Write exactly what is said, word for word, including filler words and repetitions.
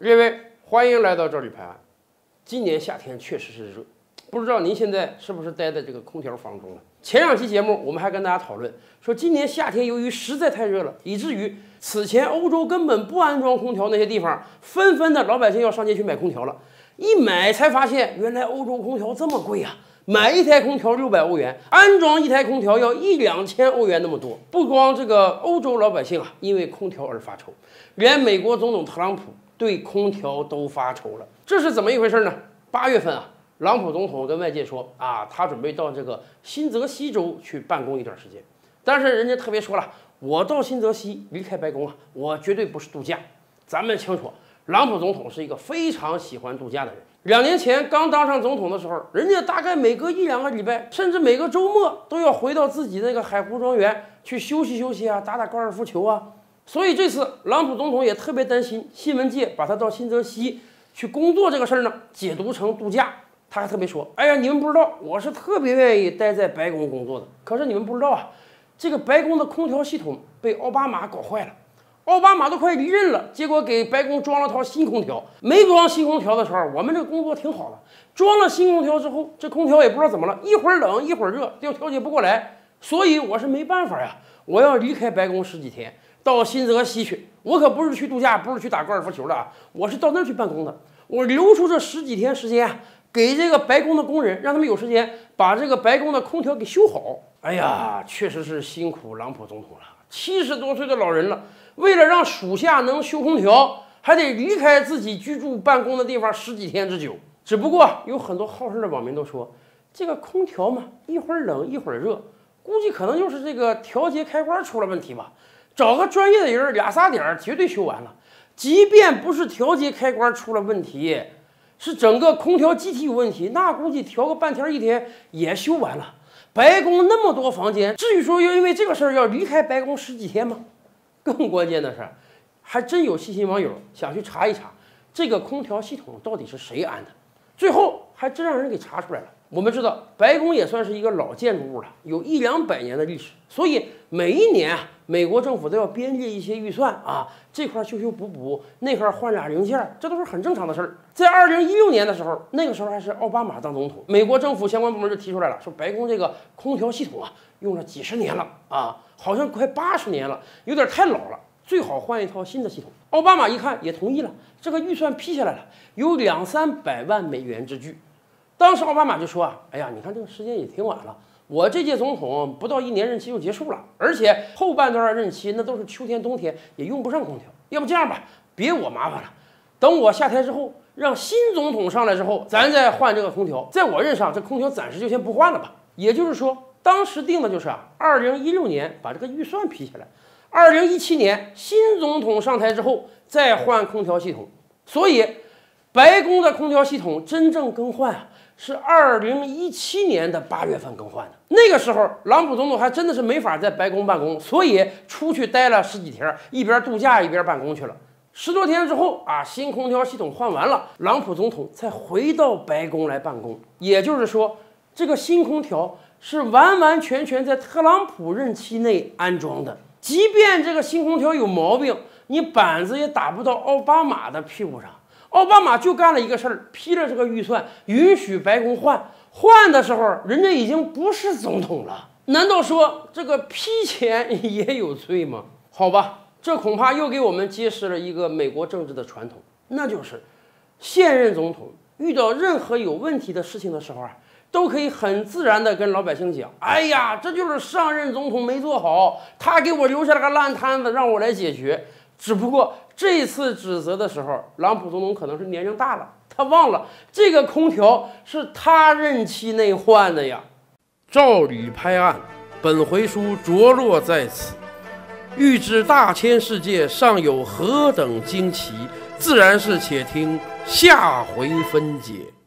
各位，欢迎来到这里拍案。今年夏天确实是热，不知道您现在是不是待在这个空调房中了？前两期节目我们还跟大家讨论说，今年夏天由于实在太热了，以至于此前欧洲根本不安装空调那些地方，纷纷的老百姓要上街去买空调了。一买才发现，原来欧洲空调这么贵啊！买一台空调六百欧元，安装一台空调要一两千欧元那么多。不光这个欧洲老百姓啊，因为空调而发愁，连美国总统特朗普对空调都发愁了。这是怎么一回事呢？八月份啊，特朗普总统跟外界说啊，他准备到这个新泽西州去办公一段时间。但是人家特别说了，我到新泽西离开白宫啊，我绝对不是度假。咱们清楚，特朗普总统是一个非常喜欢度假的人。两年前刚当上总统的时候，人家大概每隔一两个礼拜，甚至每个周末都要回到自己那个海湖庄园去休息休息啊，打打高尔夫球啊。所以这次特朗普总统也特别担心新闻界把他到新泽西去工作这个事儿呢解读成度假。他还特别说：“哎呀，你们不知道，我是特别愿意待在白宫工作的。可是你们不知道啊，这个白宫的空调系统被奥巴马搞坏了。”奥巴马都快离任了，结果给白宫装了套新空调。没装新空调的时候，我们这个工作挺好的。装了新空调之后，这空调也不知道怎么了，一会儿冷一会儿热，又调节不过来。所以我是没办法呀，我要离开白宫十几天，到新泽西去。我可不是去度假，不是去打高尔夫球的啊，我是到那儿去办公的。我留出这十几天时间啊，给这个白宫的工人，让他们有时间把这个白宫的空调给修好。哎呀，确实是辛苦特朗普总统了，七十多岁的老人了。为了让属下能修空调，还得离开自己居住办公的地方十几天之久。只不过有很多好事的网民都说，这个空调嘛，一会儿冷一会儿热，估计可能就是这个调节开关出了问题吧。找个专业的人俩仨点儿绝对修完了。即便不是调节开关出了问题，是整个空调机体有问题，那估计调个半天一天也修完了。白宫那么多房间，至于说要因为这个事儿要离开白宫十几天吗？更关键的是，还真有细心网友想去查一查这个空调系统到底是谁安的，最后还真让人给查出来了。我们知道白宫也算是一个老建筑物了，有一两百年的历史，所以每一年啊，美国政府都要编列一些预算啊，这块修修补补，那块换俩零件，这都是很正常的事儿。在二零一六年的时候，那个时候还是奥巴马当总统，美国政府相关部门就提出来了，说白宫这个空调系统啊，用了几十年了啊，好像快八十年了，有点太老了，最好换一套新的系统。奥巴马一看也同意了，这个预算批下来了，有两三百万美元之巨。当时奥巴马就说啊，哎呀，你看这个时间也挺晚了，我这届总统不到一年任期就结束了，而且后半段任期那都是秋天冬天，也用不上空调。要不这样吧，别我麻烦了，等我下台之后，让新总统上来之后，咱再换这个空调。在我任上，这空调暂时就先不换了吧。也就是说，当时定的就是啊，二零一六年把这个预算批下来，二零一七年新总统上台之后再换空调系统。所以，白宫的空调系统真正更换啊，是二零一七年的八月份更换的。那个时候，特朗普总统还真的是没法在白宫办公，所以出去待了十几天，一边度假一边办公去了。十多天之后啊，新空调系统换完了，特朗普总统才回到白宫来办公。也就是说，这个新空调是完完全全在特朗普任期内安装的。即便这个新空调有毛病，你板子也打不到奥巴马的屁股上。奥巴马就干了一个事儿，批了这个预算，允许白宫换。换的时候，人家已经不是总统了。难道说这个批钱也有罪吗？好吧，这恐怕又给我们揭示了一个美国政治的传统，那就是现任总统遇到任何有问题的事情的时候啊，都可以很自然地跟老百姓讲：“哎呀，这就是上任总统没做好，他给我留下了个烂摊子，让我来解决。”只不过这次指责的时候，特朗普总统可能是年龄大了，他忘了这个空调是他任期内换的呀。照理拍案，本回书着落在此。欲知大千世界尚有何等惊奇，自然是且听下回分解。